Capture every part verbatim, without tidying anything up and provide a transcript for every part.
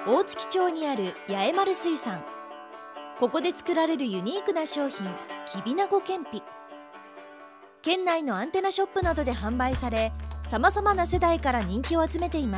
大月町にある八重丸水産。ここで作られるユニークな商品、きびなごけんぴ。県内のアンテナショップなどで販売され、さまざまな世代から人気を集めています。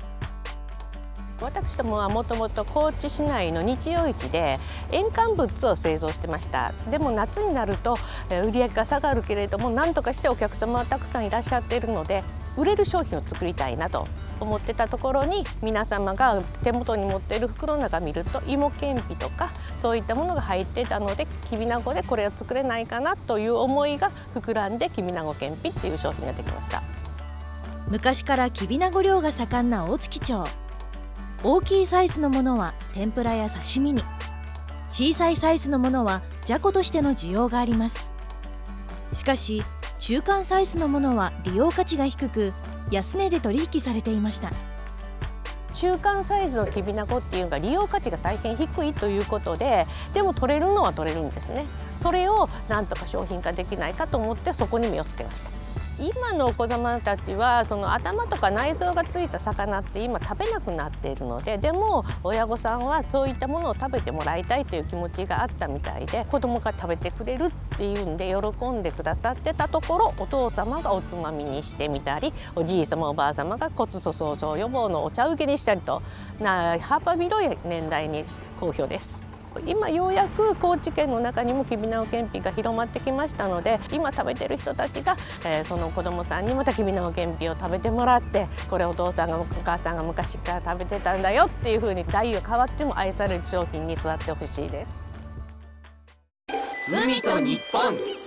私どもはもともと高知市内の日曜市で塩乾物を製造してました。でも夏になると売り上げが下がるけれども、何とかしてお客様はたくさんいらっしゃっているので、売れる商品を作りたいなと思ってたところに、皆様が手元に持っている袋の中見ると芋けんぴとかそういったものが入っていたので、きびなごでこれを作れないかなという思いが膨らんで、きびなごけんぴっていう商品ができました。 昔からきびなご漁が盛んな大月町。大きいサイズのものは天ぷらや刺身に、小さいサイズのものはじゃことしての需要があります。しかし中間サイズのものは利用価値が低く、安値で取引されていました。 中間サイズのきびなごっていうのが利用価値が大変低いということで、でも取れるのは取れるんですね。それをなんとか商品化できないかと思って、そこに目をつけました。今のお子様たちはその頭とか内臓がついた魚って今食べなくなっているので、でも親御さんはそういったものを食べてもらいたいという気持ちがあったみたいで、子供が食べてくれるっていうんで喜んでくださってたところ、お父様がおつまみにしてみたり、おじい様おばあ様が骨粗鬆症予防のお茶受けにしたりと、な幅広い年代に好評です。今ようやく高知県の中にもきびなごけんぴが広まってきましたので、今食べてる人たちが、えー、その子どもさんにまたきびなごけんぴを食べてもらって、これお父さんがお母さんが昔から食べてたんだよっていうふうに代が変わっても愛される商品に育ってほしいです。 海と日本。